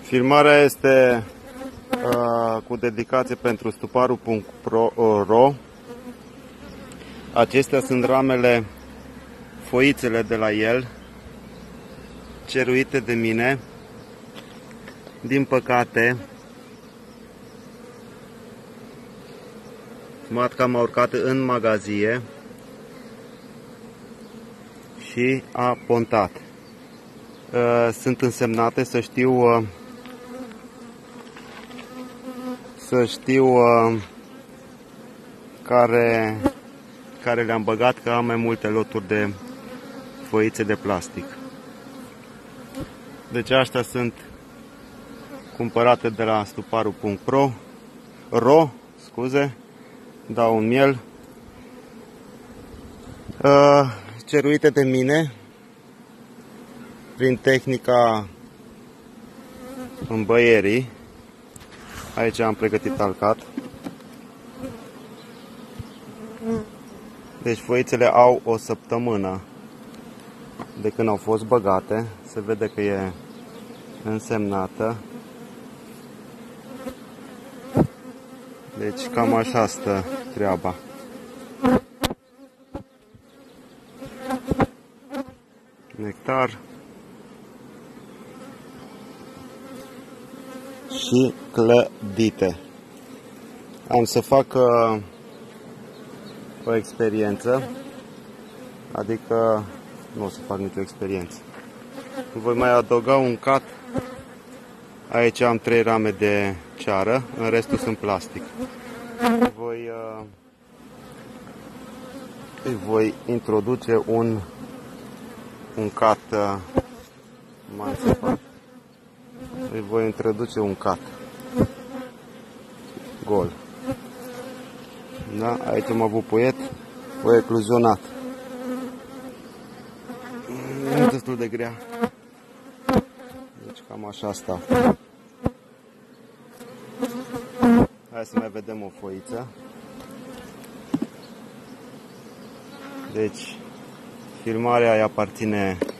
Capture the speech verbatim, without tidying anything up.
Filmarea este uh, cu dedicație pentru stuparul punct ro. Acestea sunt ramele, foițele de la el, ceruite de mine. Din păcate, matca m-a urcat în magazie și a pontat. Sunt însemnate, să știu să știu care, care le-am băgat, că am mai multe loturi de foițe de plastic. Deci astea sunt cumpărate de la stuparul punct ro, scuze, dau un miel, ceruite de mine prin tehnica îmbăierii. Aici am pregătit alcat. Deci foițele au o săptămână de când au fost băgate. Se vede că e însemnată. Deci cam așa stă treaba. Nectar și clădite. Am să fac uh, o experiență, adică nu o să fac nicio experiență. Voi mai adăuga un cat. Aici am trei rame de ceară, în restul sunt plastic. Voi, uh, voi introduce un, un cat uh, manțepat. Îi voi introduce un cat gol. Da? Aici am avut puiet, o ecluzionat. E destul de grea. Deci cam așa stau. Hai să mai vedem o foiță. Deci filmarea îi aparține